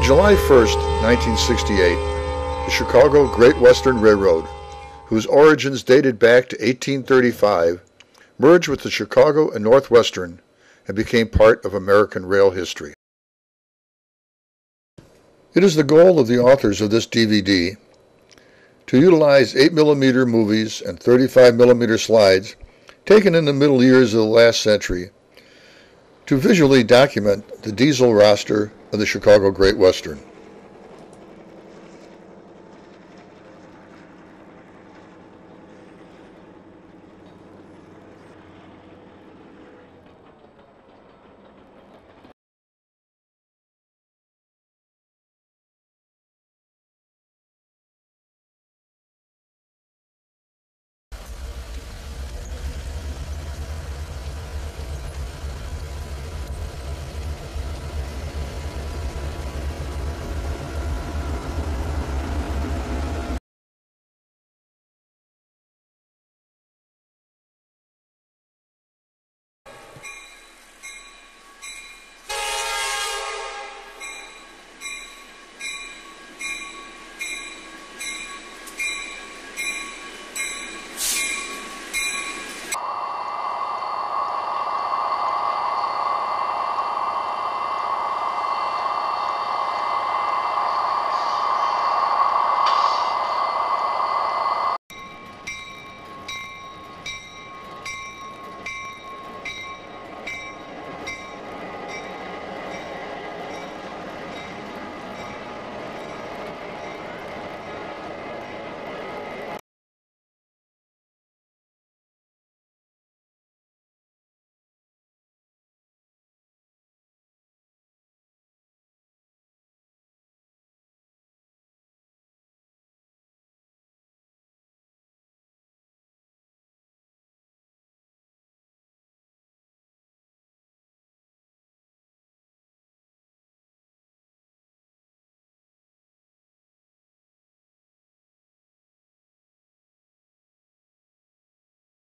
July 1st, 1968, the Chicago Great Western Railroad, whose origins dated back to 1835, merged with the Chicago and Northwestern and became part of American rail history. It is the goal of the authors of this DVD to utilize 8mm movies and 35mm slides taken in the middle years of the last century to visually document the diesel roster of the Chicago Great Western.